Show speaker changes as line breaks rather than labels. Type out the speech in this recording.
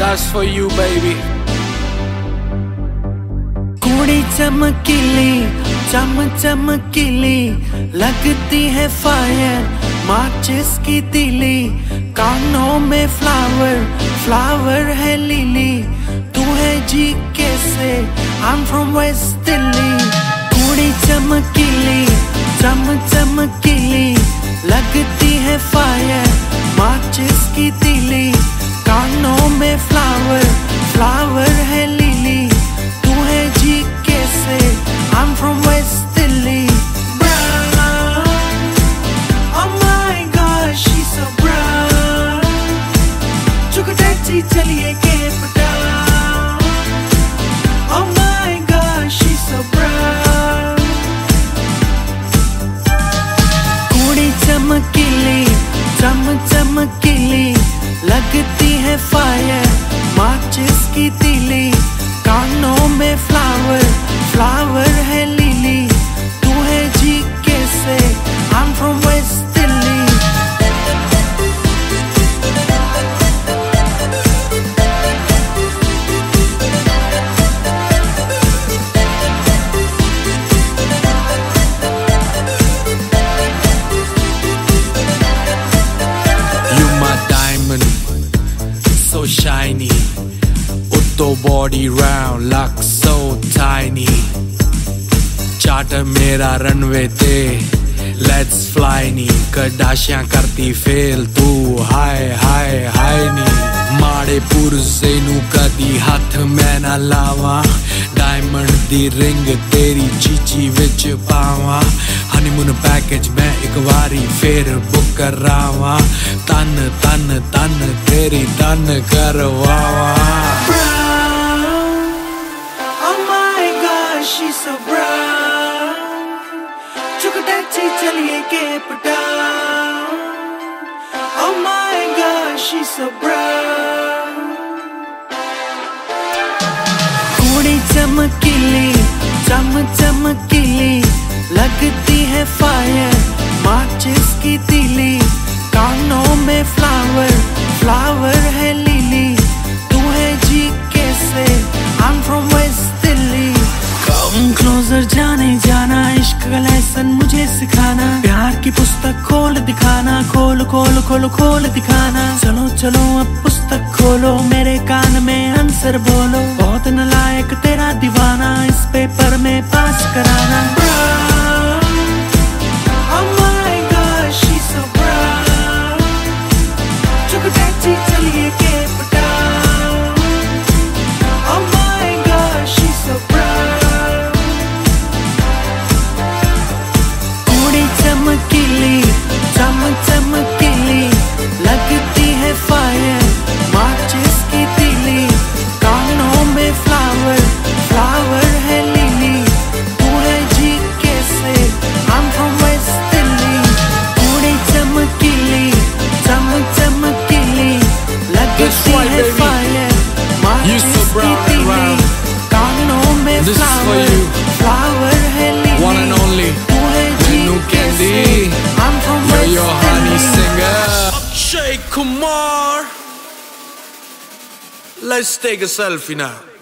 That's for you, baby.
कुड़ी चमकीली चम चमकीली लगती है फायर माचिस की तीली कानों में फ्लावर फ्लावर है लिली तू है जी कैसे I'm from West दिल्ली कुड़ी चमकीली चम चमकीली लगती है फायर माचिस की तीली कानों में फ्लावर फ्लावर है लिली तू है जी कैसे I'm from West Delhi brown oh my gosh she's so brown चुक टैक्सी चलिए Cape Town oh my gosh she's so brown कुड़ी चमकीली चम चमकीली लगती है फायर माचिस की तीली कानों में फ्लावर फ्लावर है लिली तू है जी कैसे I'm from West Delhi
You my diamond, so shiny. Utto body round, look so tiny. Charter मेरा runway ते, let's fly नी. कडाशियां करती fail तू हाय हाय हाय नी. माड़े पुरसे नू कदी हाथ मैं ना लावा. Diamond दी ring तेरी चीची विच पावा. Honeymoon package मैं एक वारी फिर बुक करावा. तन तन तन तेरी तन करवावा.
She's so brown चुक टैक्सी चलिए Cape Town oh my gosh she's so brown कुड़ी चमकीली चम चमकीली लगती है फायर माचिस की तीली कानों में फ्लावर फ्लावर है लिली तू है जी कैसे I'm from West Delhi Come closer जाने जाना इश्क का लेसन मुझे सिखाना प्यार की पुस्तक खोल दिखाना खोल खोल खोल खोल दिखाना चलो चलो अब पुस्तक खोलो मेरे कान में आंसर बोलो बहुत नालायक तेरा दीवाना इस पेपर में पास कराना Oh my gosh she's so brown चुक टैक्सी चलिए Cape Town Oh my gosh she's so brown चमकीली चम चमकीली लगती है फायर माचिस की तीली कानों में फ्लावर फ्लावर है लिली तू है जी कैसे I'm from West दिल्ली कुड़ी चमकीली चम चमकीली लगती है फायर माचिस की तीली कानों में फ्लावर फ्लावर है लिली तू है जी I'm from
You're your honey singer Akshay Kumar. Let's take a selfie now.